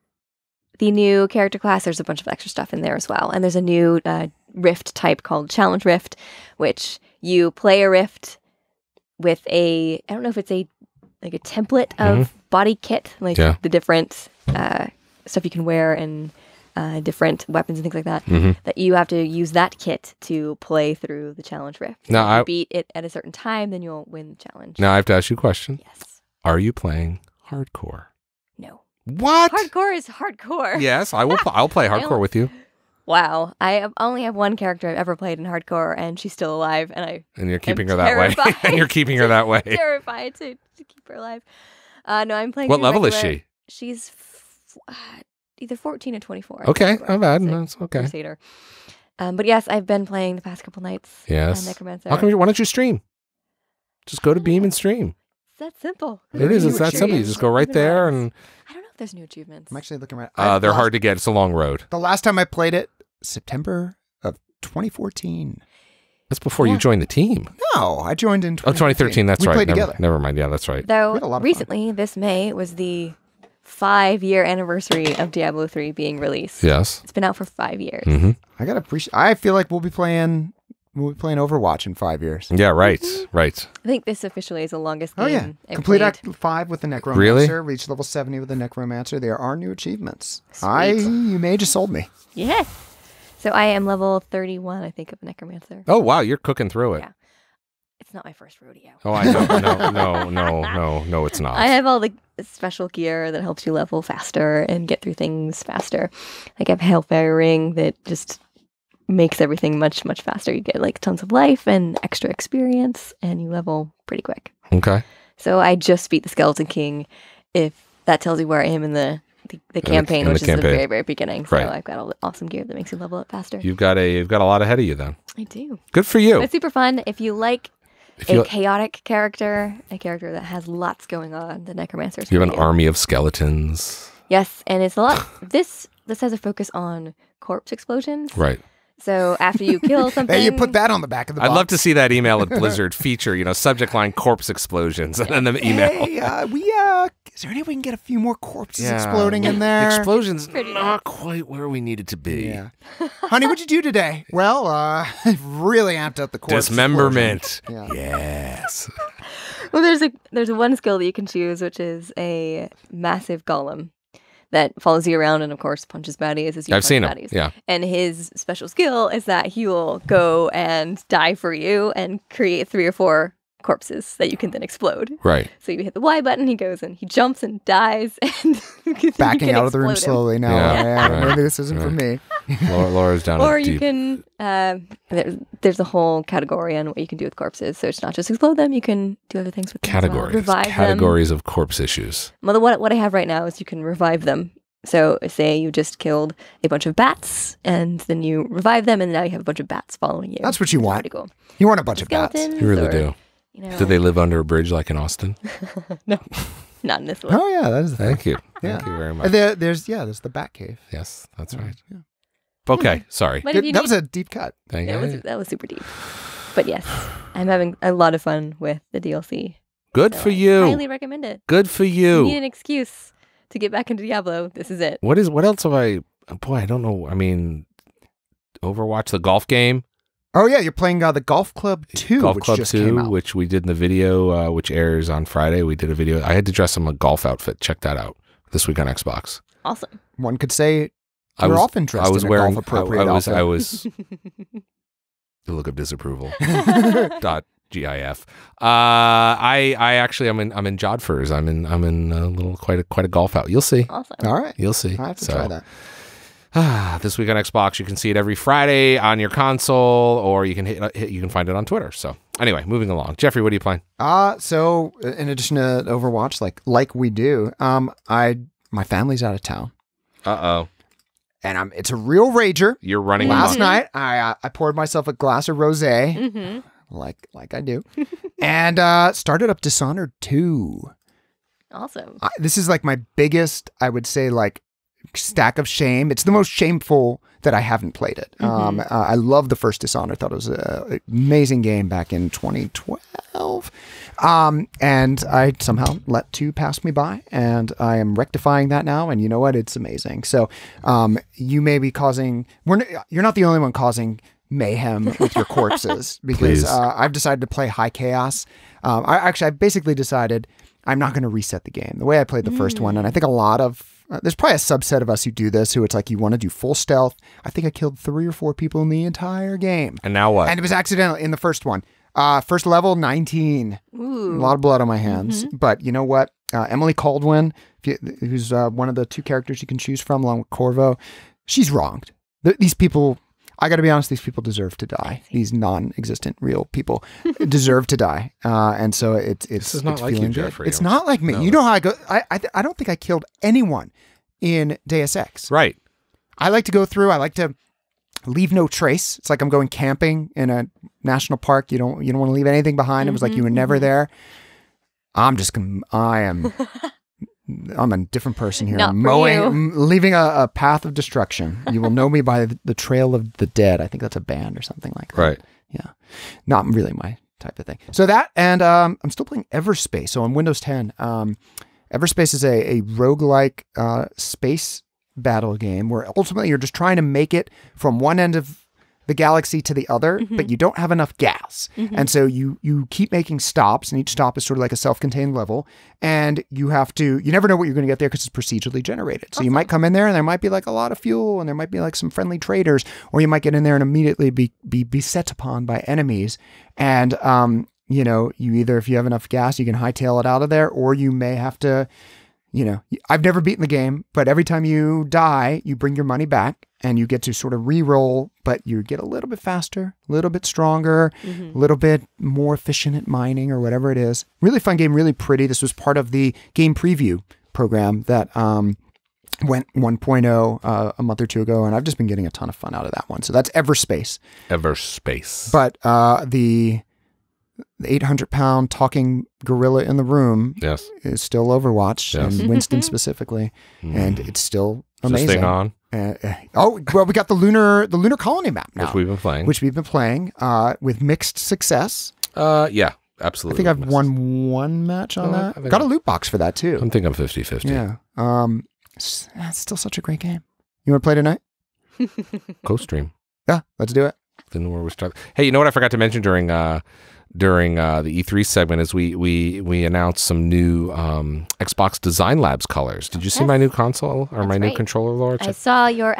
the new character class. There's a bunch of extra stuff in there as well. And there's a new rift type called Challenge Rift, which you play a rift with I don't know if it's a template of body kit, like Yeah. the different stuff you can wear and different weapons and things like that, that you have to use that kit to play through the Challenge Rift. Now, If you I- beat it at a certain time, then you'll win the challenge. Now I have to ask you a question. Yes. Are you playing hardcore? No. What? Hardcore is hardcore. Yes, I will. I'll play hardcore with you. Wow. Only have one character I've ever played in hardcore, and she's still alive, and And you're keeping I'm her that way. terrified And you're keeping her that way. terrified to keep her alive. No, I'm playing. What through level is regular- she? She's either 14 or 24. I Okay, can't remember. not bad. It's a That's okay. Crusader. But yes, I've been playing the past couple nights. Yes. Necromancer. Why don't you stream? Just go to Beam and stream. It's that simple. It is. It's that achievements. simple. You just go right there, and I don't know if there's new achievements. I'm actually looking right. they're hard to get. It's a long road. The last time I played it, September of 2014. That's before you joined the team. No, I joined in 2013. That's we right. played Never, together. never mind. Yeah, that's right. Though We had a lot of fun. recently, this May was the 5-year anniversary of Diablo 3 being released. Yes. It's been out for 5 years. Hmm. I gotta appreciate. I feel like we'll be playing Overwatch in 5 years. Yeah. Right. Right. I think this officially is the longest Oh game yeah, I've complete played. Act 5 with the Necromancer. Really? Reach level 70 with the Necromancer. There are new achievements. Sweet. You may just sold me. Yes. So I am level 31, I think, of Necromancer. Oh wow, you're cooking through it. Yeah. It's not my first rodeo. Oh, I know. No, it's not. I have all the special gear that helps you level faster and get through things faster. Like I have a Hellfire Ring that just makes everything much, much faster. You get like tons of life and extra experience, and you level pretty quick. Okay. So I just beat the Skeleton King, if that tells you where I am in the campaign, in which the is the campaign. very, very beginning. So Right. I've got all the awesome gear that makes you level up faster. You've got a lot ahead of you then. I do. Good for you. It's super fun. If you like If a you, chaotic character, a character that has lots going on, the Necromancer is you have for an army of skeletons. Yes, and it's a lot. This has a focus on corpse explosions. Right. So after you kill something, Hey, you put that on the back of the box. I'd love to see that email at Blizzard feature, subject line corpse explosions, and then the email. Hey, is there any way we can get a few more corpses Yeah. exploding in there? Explosions Pretty not quite where we need it to be. Yeah. Honey, what'd you do today? Well, really amped up the corpse Dismemberment. explosion. Yeah. Yes. well, there's one skill that you can choose, which is a massive golem that follows you around and, of course, punches baddies as you I've punch seen him. baddies. Yeah. And his special skill is that he will go and die for you and create 3 or 4 corpses that you can then explode. Right. So you hit the Y button, he goes and he jumps and dies, and you Backing can out of the room explode him. slowly now. Yeah, Yeah, right, maybe this isn't for right. me. Laura's down Or at you deep. can, there's a whole category on what you can do with corpses. So it's not just explode them, you can do other things with them as well. Categories. Revive Categories of corpse issues. them. Well, what I have right now is you can revive them. So say you just killed a bunch of bats, and then you revive them, and now you have a bunch of bats following you. That's what you It's want. Pretty cool. You want a bunch of bats. Skeletons You really or, do. You know, Do they live under a bridge like in Austin? not in this one. Oh yeah, that is. Thank you. Yeah. Thank you very much. There's the Bat Cave. Yes, that's right. Yeah. Okay, sorry. But if you That need- was a deep cut. Thank Yeah, you. that was super deep. But yes, I'm having a lot of fun with the DLC. Good So for I you. highly recommend it. Good for If you need you. an excuse to get back into Diablo, this is it. What else have I? Boy, I don't know. I mean, Overwatch, the golf game, Oh yeah, you're playing the Golf Club 2, Golf which Club just 2, came out. which we did in the video, which airs on Friday. We did a video. I had to dress in a golf outfit. Check that out this week on Xbox. Awesome. One could say I you're was- often dressed I was in a wearing. golf-appropriate I was. outfit. The look of disapproval. .gif. I actually I'm in Jodhpurs. I'm in a little quite a golf out. You'll see. Awesome. All right. You'll see. I have to So, try that. This week on Xbox, you can see it every Friday on your console, or you can you can find it on Twitter. So Anyway, moving along. Jeffrey, what are you playing? So in addition to Overwatch, like we do, my family's out of town, Uh-oh. and it's a real rager. You're running Last amok. night, I poured myself a glass of rosé, Mm-hmm. like I do, and started up Dishonored 2. Awesome. This is like my biggest, I would say, like stack of shame. It's the most shameful that I haven't played it. I love the first Dishonored. Thought it was an amazing game back in 2012. And I somehow let 2 pass me by, and I am rectifying that now. And you know what? It's amazing. So you may be causing, you're not the only one causing mayhem with your corpses, because Please. I've decided to play High Chaos. I basically decided I'm not going to reset the game the way I played the first one. And I think a lot of, there's probably a subset of us who do this, who it's like you want to do full stealth. I think I killed 3 or 4 people in the entire game. And now what? And it was accidental in the first one. First level, 19. Ooh. A lot of blood on my hands. But you know what? Emily Caldwin, who's one of the 2 characters you can choose from along with Corvo, she's wronged. These people, I got to be honest, these people deserve to die. These non-existent real people deserve to die. And so it's This is not it's like you, feeling good. Jeffrey. It's not like me. No, You know how I go. I don't think I killed anyone in Deus Ex. Right. I like to go through. I like to leave no trace. It's like I'm going camping in a national park. You don't want to leave anything behind. It was like you were never there. I'm a different person here. Not I'm for mowing, you. I'm leaving a path of destruction. You will know me by the Trail of the Dead. I think that's a band or something like that. Right. Yeah. Not really my type of thing. So that, and I'm still playing Everspace. So on Windows 10, Everspace is a roguelike space battle game where ultimately you're just trying to make it from one end of the galaxy to the other, but you don't have enough gas. And so you keep making stops, and each stop is sort of like a self-contained level, and you never know what you're going to get there because it's procedurally generated. So you might come in there and there might be like a lot of fuel, and there might be like some friendly traders, or you might get in there and immediately be beset upon by enemies. And, you either, if you have enough gas, you can hightail it out of there, or you may have to, I've never beaten the game, but every time you die, you bring your money back and you get to sort of re-roll, but you get a little bit faster, a little bit stronger, a little bit more efficient at mining or whatever it is. Really fun game, really pretty. This was part of the game preview program that went 1.0 a month or 2 ago, and I've just been getting a ton of fun out of that one. So that's Everspace. Everspace. But the 800-pound talking gorilla in the room Yes. is still Overwatch, Yes. and Winston specifically, and it's still Is amazing. this thing on? We got the lunar colony map now, Which we've been playing. which we've been playing with mixed success. Yeah, I absolutely. think I've won 1 match on Oh, I that. think Got a loot box for that too. I'm thinking 50-50. Yeah. It's still such a great game. You want to play tonight? Co-stream. Yeah, let's do it. Then where we start. Hey, you know what I forgot to mention during the E3 segment is we announced some new Xbox Design Labs colors. Did you see my new console or my new right. controller, Laura? I saw your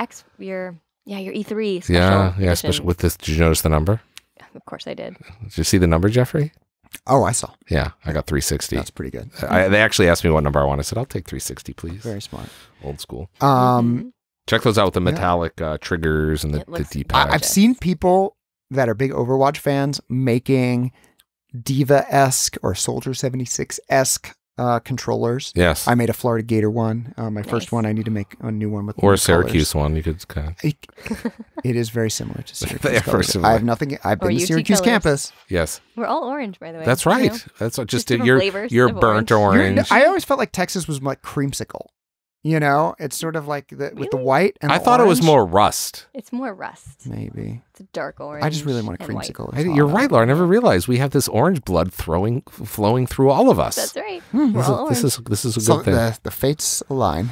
E3 special. Yeah, edition. especially with this. Did you notice the number? Of course I did. Did you see the number, Jeffrey? Oh, I saw. Yeah, I got 360. That's pretty good. They actually asked me what number I want. I said, I'll take 360, please. Very smart. Old school. Mm-hmm. Check those out with the metallic triggers and the It looks D-pad. I've seen people that are big Overwatch fans making Diva-esque or Soldier 76-esque controllers. Yes. I made a Florida Gator one. My first Nice. one. I need to make a new one with Or new a Syracuse colors. one. You could kind of. It is very similar to Syracuse. They are very colors. similar. I have nothing. I've Or been to UT Syracuse colors. campus. Yes. We're all orange, by the way. That's you right. know? That's what, just different you're flavors of burnt orange. orange. I always felt like Texas was like creamsicle. It's sort of like with the white and I the thought it was orange. more rust. It's more rust. Maybe. It's a dark orange. I just really want a and white. creamsicle. You're right, Laura. I never realized we have this orange blood flowing through all of us. That's right. Hmm. We're all This orange. is a good So thing. the fates align,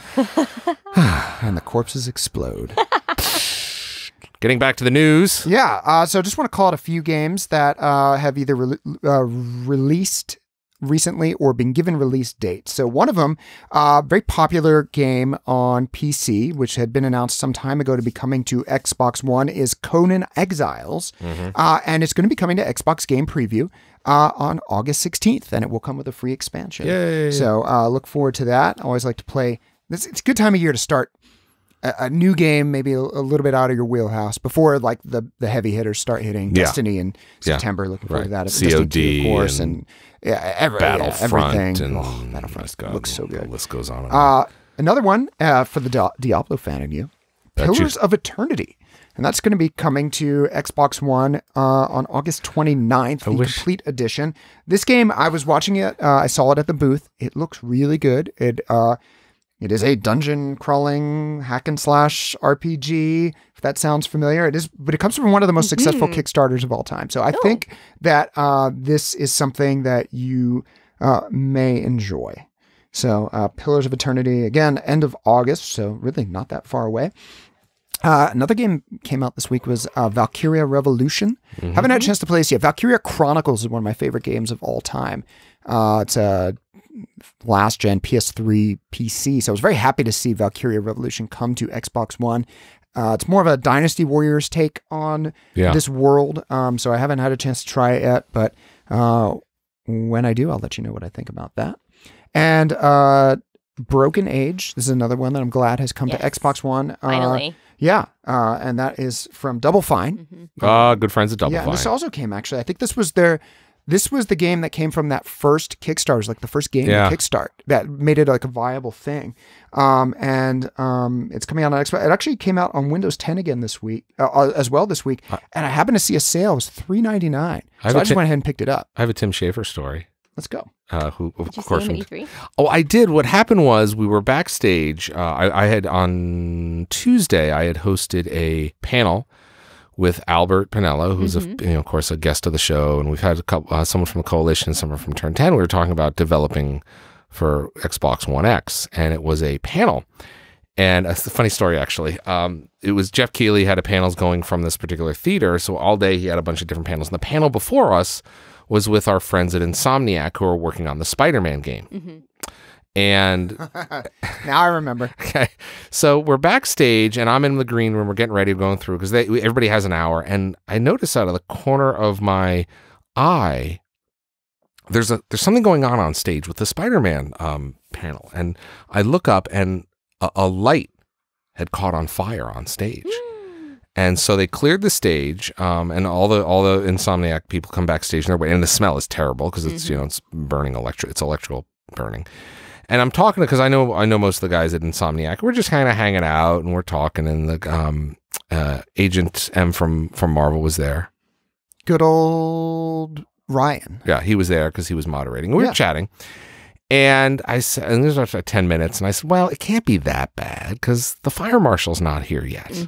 and the corpses explode. Getting back to the news. Yeah. So just want to call out a few games that have either released recently or been given release dates. So one of them, very popular game on PC, which had been announced some time ago to be coming to Xbox One, is Conan Exiles. And it's going to be coming to Xbox Game Preview on August 16th, and it will come with a free expansion. Yay. So look forward to that. I always like to play this. It's a good time of year to start a new game, maybe a little bit out of your wheelhouse before like the heavy hitters start hitting. Yeah. Destiny in September. Looking forward to that. COD, Destiny 2, of course, and Battlefront, everything. Battlefront looks so good. The list goes on. And Another one for the Diablo fan in you, Pillars of Eternity. And that's going to be coming to Xbox One on August 29th, the complete edition. This game, I was watching it. I saw it at the booth. It looks really good. It is a dungeon crawling hack and slash RPG, if that sounds familiar. It is, but it comes from one of the most successful Kickstarters of all time. So I think that this is something that you may enjoy. So Pillars of Eternity, again, end of August, so really not that far away. Another game came out this week was Valkyria Revolution. Haven't had a chance to play this yet. Valkyria Chronicles is one of my favorite games of all time. It's a last gen PS3 PC. So I was very happy to see Valkyria Revolution come to Xbox One. It's more of a Dynasty Warriors take on this world. So I haven't had a chance to try it yet, but when I do, I'll let you know what I think about that. And Broken Age, this is another one that I'm glad has come to Xbox One. Finally. Yeah, and that is from Double Fine. good friends at Double Fine. Yeah, this also came actually. I think this was the game that came from that first Kickstarter, it was like the first game to Kickstart that made it like a viable thing. And it's coming out on Xbox. It actually came out on Windows 10 again this week, as well this week. And I happened to see a sale. It was $3.99. So I just went ahead and picked it up. I have a Tim Schafer story. Let's go. Who of Did you course see him at E3? Oh, I did. What happened was we were backstage. I had on Tuesday I had hosted a panel with Albert Pinello, who's of course a guest of the show, and we've had a couple, someone from the Coalition, someone from Turn 10. We were talking about developing for Xbox One X, and it was a panel. And it's a funny story, actually. It was Jeff Keighley had a panels going from this particular theater, so all day he had a bunch of different panels. And the panel before us was with our friends at Insomniac who are working on the Spider-Man game. And now I remember. Okay, so we're backstage, and I'm in the green room. We're getting ready, going through because everybody has an hour, and I notice out of the corner of my eye, there's something going on stage with the Spider-Man panel, and I look up, and a light had caught on fire on stage. And so they cleared the stage, and all the Insomniac people come backstage, and they're waiting. And the smell is terrible because it's it's burning it's electrical burning. And I'm talking because I know most of the guys at Insomniac. We're just kind of hanging out and we're talking, and the Agent M from Marvel was there. Good old Ryan. Yeah, he was there because he was moderating. We were chatting. And I said, and this was after 10 minutes, and I said, well, it can't be that bad because the fire marshal's not here yet.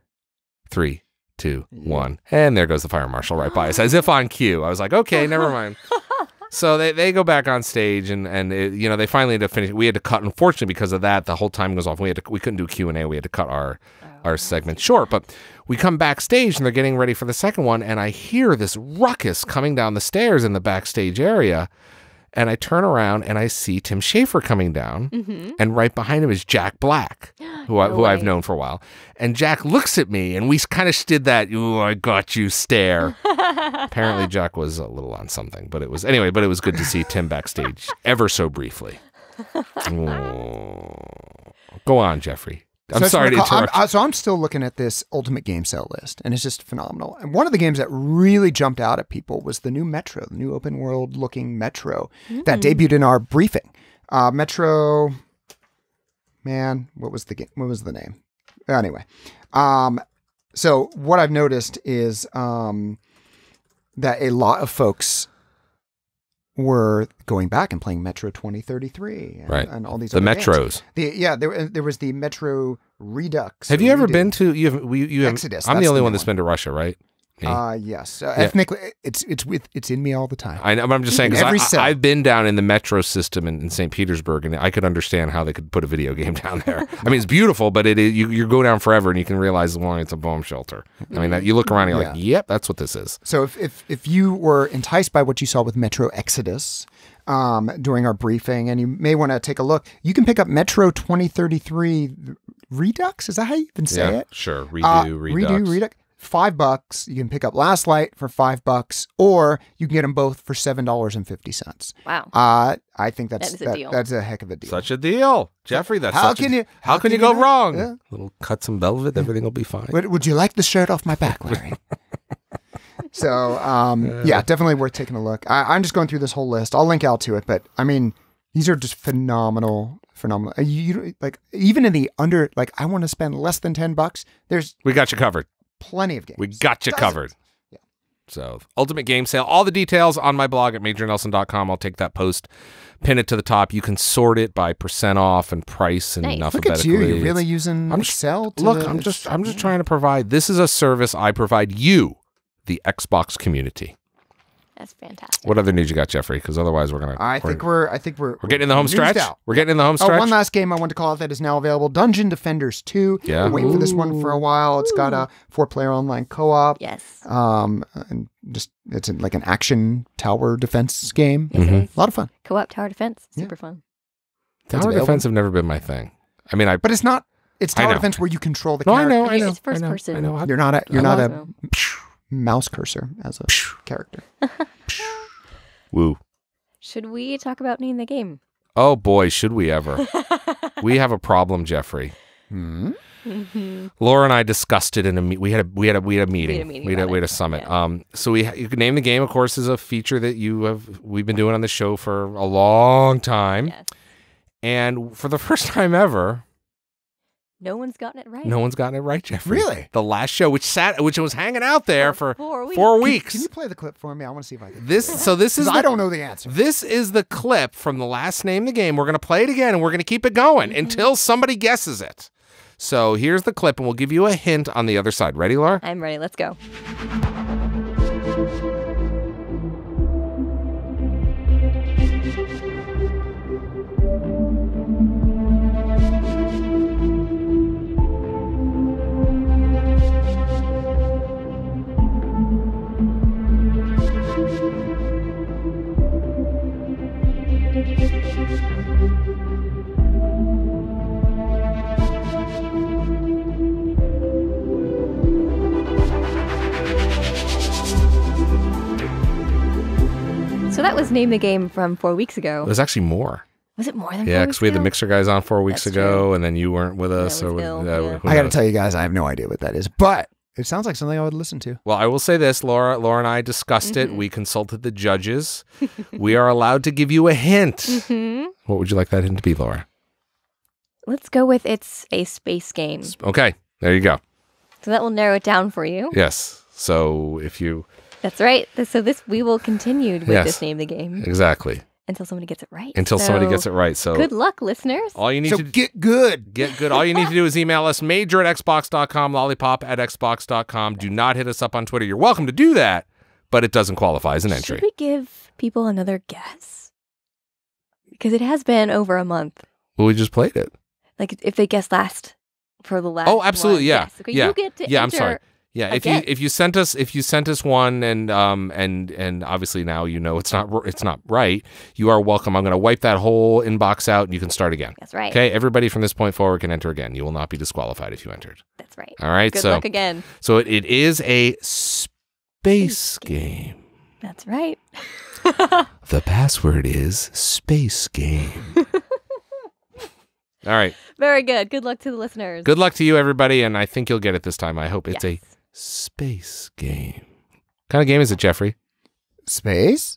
3, 2, 1. And there goes the fire marshal right by us, as if on cue. I was like, okay, never mind. So they go back on stage, and they finally had to finish. We had to cut, unfortunately, because of that, the whole time goes off. We couldn't do Q&A. We had to cut our segment short. But we come backstage, and they're getting ready for the second one, and I hear this ruckus coming down the stairs in the backstage area. And I turn around and I see Tim Schafer coming down, and right behind him is Jack Black, who I've known for a while. And Jack looks at me, and we kind of did that, "Ooh, I got you" stare. Apparently, Jack was a little on something, but it was good to see Tim backstage ever so briefly. Go on, Jeffrey. I'm sorry to interrupt. So I'm still looking at this Ultimate Game Sale list, and it's just phenomenal. And one of the games that really jumped out at people was the new Metro, the new open world looking Metro that debuted in our briefing. Metro, man, what was the name? Anyway, so what I've noticed is that a lot of folks were going back and playing Metro 2033 and all these other Metros. Games. There was the Metro Redux. Have you ever been to you have Exodus? I'm the only one that's been to Russia, right? Yes. Ethnically, it's in me all the time. I know, but I'm just saying because I've been down in the metro system in St. Petersburg, and I could understand how they could put a video game down there. I mean, it's beautiful, but you go down forever, and you can realize it's a bomb shelter. I mean, you look around, and you're like, yep, that's what this is. So if you were enticed by what you saw with Metro Exodus during our briefing, and you may want to take a look, you can pick up Metro 2033 Redux. Is that how you even say it? Sure. Redux. $5. You can pick up Last Light for $5, or you can get them both for $7.50. Wow. I think That is a deal. that's a heck of a deal. Such a deal, Jeffrey. That's How such can a, you- how how can you can go you not- wrong? Yeah. Little cut some velvet, everything will be fine. Would you like the shirt off my back, Larry? So, yeah, definitely worth taking a look. I'm just going through this whole list. I'll link out to it, but I mean, these are just phenomenal. You like even in the under like I want to spend less than $10. There's We got you covered. plenty of games. We got you Dozens. covered. Yeah. So, Ultimate Game Sale. All the details on my blog at majornelson.com. I'll take that post, pin it to the top. You can sort it by percent off and price and Nice. Look alphabetically. at you. You're really using I'm just- Excel. I'm just trying to provide. This is a service I provide you, the Xbox community. That's fantastic. What other news you got, Jeffrey? Because otherwise we're gonna. I think we're getting in the home newsed stretch. out. We're getting in the home Oh, stretch. one last game I want to call out that is now available: Dungeon Defenders 2. Yeah. Been waiting for this one for a while. It's got a 4-player online co-op. Yes. And just it's like an action tower defense game. Yes, it is. A lot of fun. Co-op tower defense. Yeah. Super fun. That's Tower available. defense have never been my thing. I mean, But it's not. It's I tower know. defense where you control the No, I character. know, I know. It's first I know, person. I know. You're not a love mouse cursor as a character. Woo. Should we talk about Name the Game? Oh boy, should we ever? We have a problem, Jeffrey. Hmm? Laura and I discussed it in a we had a meeting. We had a meeting We had about a it, summit. yeah. So you can name the game. Of course, is a feature that we've been doing on the show for a long time. Yes. And for the first time ever, No one's gotten it right. no one's gotten it right, Jeffrey. Really? The last show, which was hanging out there for 4 weeks. 4 weeks. Can you play the clip for me? I want to see if I can. This is 'Cause I the, don't know the answer. This is the clip from the last Name the Game. We're going to play it again, and we're going to keep it going until somebody guesses it. So here's the clip, and we'll give you a hint on the other side. Ready, Laura? I'm ready. Let's go. So that was Name the Game from 4 weeks ago. There's actually more. Was it more than 4 Yeah, weeks because we had the ago? mixer guys on 4 weeks That's ago, true. and then you weren't with us. I was or ill, who yeah. I got to knows? tell you guys, I have no idea what that is, but it sounds like something I would listen to. Well, I will say this, Laura and I discussed it. We consulted the judges. We are allowed to give you a hint. What would you like that hint to be, Laura? Let's go with it's a space game. Okay, there you go. So that will narrow it down for you. Yes. So if you That's right. So we will continue with Yes. this Name the Game exactly until somebody gets it right. until somebody So gets it right. So Good luck, listeners. all you need So to get good. get good. All you need to do is email us major@xbox.com, lollipop@xbox.com. Do not hit us up on Twitter. You're welcome to do that, but it doesn't qualify as an entry. Should we give people another guess? Because it has been over a month. Well, we just played it. Like if they guess last for the last. Oh, absolutely, one, yeah, yes. Okay, yeah, You get to yeah. I'm enter- sorry. Yeah, again. if you sent us one and obviously now you know it's not right. You are welcome. I'm going to wipe that whole inbox out and you can start again. That's right. Okay, everybody from this point forward can enter again. You will not be disqualified if you entered. That's right. All right. Good so luck again. so it is a space game. That's right. The password is space game. All right. Very good. Good luck to the listeners. Good luck to you, everybody, and I think you'll get it this time. I hope it's a Yes. space game. What kind of game is it, Jeffrey? Space?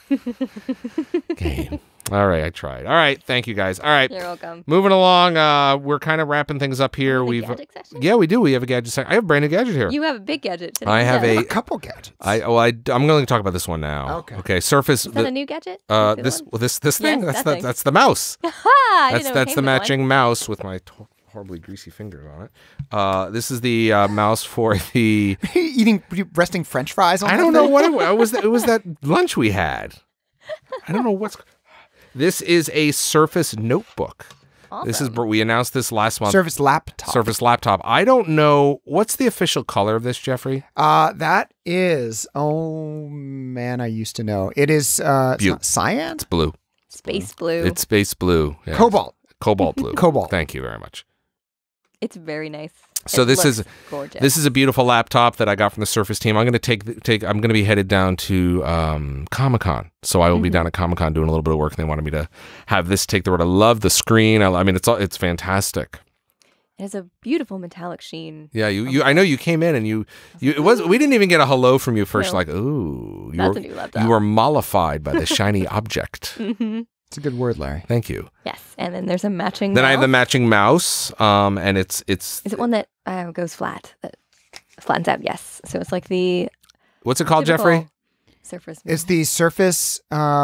Game. All right, I tried. All right, thank you guys. All right, You're welcome. moving along. We're kind of wrapping things up here. The gadget section? Yeah, we do. We have a gadget section. I have a brand new gadget here. You have a big gadget today. I have Yes. A couple gadgets. I'm going to talk about this one now. Okay. Okay. Surface. Is that a new gadget? This thing. Yes, that thing. That's the mouse. Ha! That's the matching mouse with my horribly greasy fingers on it. This is the mouse for the. Eating resting French fries on I that don't know thing? what it was. It was that lunch we had. I don't know what's. This is a Surface Notebook. Awesome. This is we announced this last month. Surface laptop. Surface laptop. I don't know what's the official color of this, Jeffrey. That is. Oh man, I used to know. It is. It's Blue. not cyan. It's blue. Space blue. It's space blue. Yeah. Cobalt. Cobalt blue. Cobalt. Thank you very much. It's very nice. So It this looks is gorgeous. this is a beautiful laptop that I got from the Surface team. I'm going to I'm going to be headed down to Comic-Con. So I will be down at Comic-Con doing a little bit of work. And they wanted me to have this take the road. I love the screen. I mean, it's fantastic. It has a beautiful metallic sheen. Yeah, I know you came in and we didn't even get a hello from you first. No. Like, ooh, That's a new laptop. you were mollified by the shiny object. Mm-hmm. It's a good word, Larry. Thank you. Yes, and then there's a matching. Then I have the mouse. matching mouse, and it's. Is it one that goes flat? That flattens out? Yes. So it's like the What's it called, typical Jeffrey? Surface. It's the Surface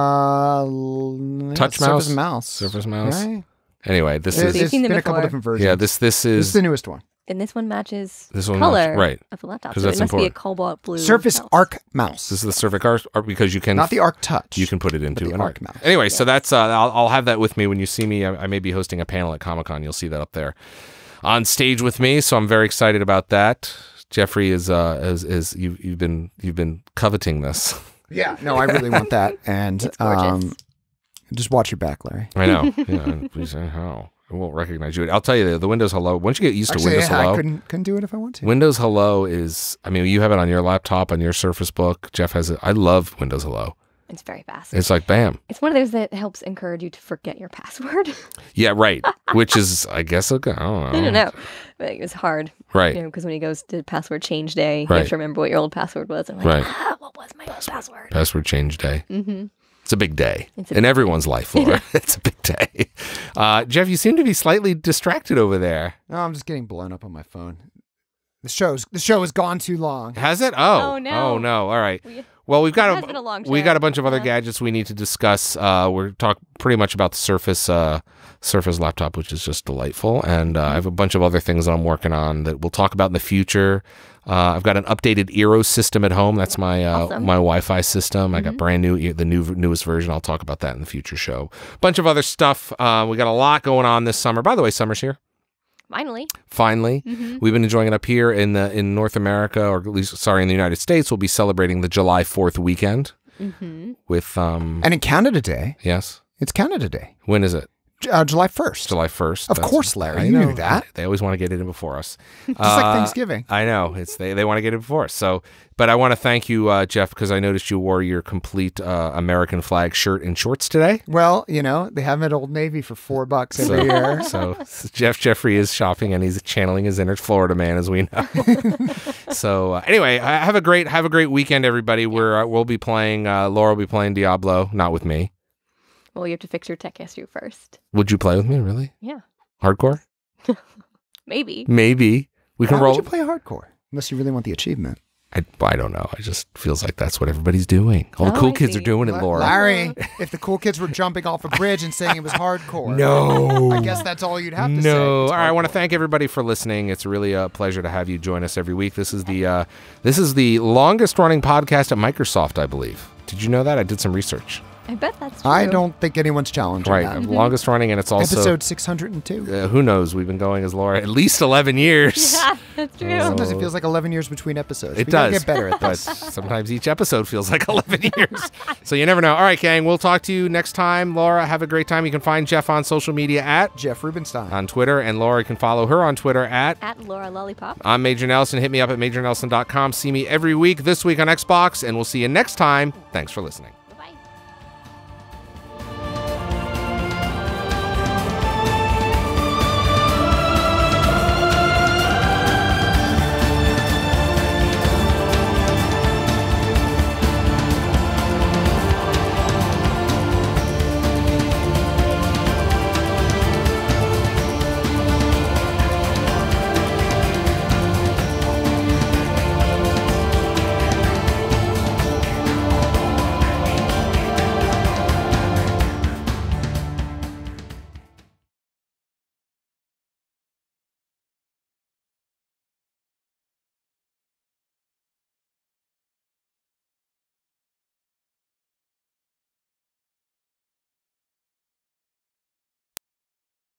Touch Surface mouse? mouse. Surface mouse. Right? Anyway, this There's is. You've seen them been a couple before. different versions. Yeah, this This is is the newest one. And this one matches this one color right. of the laptop. 'Cause So that's it must be a important. cobalt blue. Surface mouse. Arc mouse. This is the Surface Arc because you can Not the Arc Touch. you can put it into the an Arc Arc. mouse. Anyway, so that's I'll have that with me when you see me. I may be hosting a panel at Comic-Con. You'll see that up there on stage with me. So I'm very excited about that. Jeffrey is you've been coveting this. Yeah. No, I really want that. And It's gorgeous. just watch your back, Larry. I know. Yeah, please say how. I won't recognize you. I'll tell you the Windows Hello. Once you get used to Actually, Windows yeah, Hello, I couldn't do it if I want to. Windows Hello is. I mean, you have it on your laptop on your Surface Book. Jeff has it. I love Windows Hello. It's very fast. It's like bam. It's one of those that helps encourage you to forget your password. Yeah, right. Which is, I guess, okay. I don't know. I don't know, but it was hard. Right. You know, because when he goes to password change day, you Right. have to remember what your old password was. I'm like, Right. what was my old password? Password change day. Mm-hmm. It's a big day It's a in everyone's life, Laura. It's a big day. Jeff, you seem to be slightly distracted over there. No, I'm just getting blown up on my phone. The show has gone too long. Has it? Oh. Oh, no. Oh no. All right. We- Well, we've It has got been a long we show. got a bunch of other Yeah. gadgets we need to discuss. We're talk pretty much about the Surface laptop, which is just delightful, and I have a bunch of other things that I'm working on that we'll talk about in the future. I've got an updated Eero system at home. That's my Awesome. my Wi-Fi system. I got brand new the newest version. I'll talk about that in the future show. Bunch of other stuff. We got a lot going on this summer. By the way, summer's here. Finally. Finally, we've been enjoying it up here in North America, or at least in the United States. We'll be celebrating the July 4th weekend with And in Canada Day, yes. it's Canada Day. When is it? July 1st. July 1st. Of course, Larry. I You know. knew that. They always want to get it in before us. Just like Thanksgiving. I know. They want to get it before us. So, but I want to thank you, Jeff, because I noticed you wore your complete American flag shirt and shorts today. Well, you know, they have them at Old Navy for $4 every year. So Jeffrey is shopping and he's channeling his inner Florida man, as we know. So anyway, have a great weekend, everybody. We'll be playing. Laura will be playing Diablo, not with me. Well, you have to fix your tech issue first. Would you play with me? Really? Yeah. Hardcore? Maybe. Maybe we can Why roll. would you play hardcore? Unless you really want the achievement. I don't know. It just feels like that's what everybody's doing. All the Oh, cool I kids are see. doing it, Laura. Larry, if the cool kids were jumping off a bridge and saying it was hardcore, No. I guess that's all you'd have to say. No. It's All right. I want to hardcore. thank everybody for listening. It's really a pleasure to have you join us every week. This is the longest running podcast at Microsoft, I believe. Did you know that? I did some research. I bet that's true. I don't think anyone's challenging Right. that. Longest running, and it's also Episode 602. who knows? We've been going as Laura at least 11 years. Yeah, that's true. Sometimes it feels like 11 years between episodes. It We gotta does. get better at But this. sometimes each episode feels like 11 years. So you never know. All right, gang. We'll talk to you next time. Laura, have a great time. You can find Jeff on social media Jeff Rubenstein. on Twitter, and Laura, you can follow her on Twitter At Laura Lollipop. I'm Major Nelson. Hit me up at majornelson.com. See me every week, this week on Xbox, and we'll see you next time. Thanks for listening.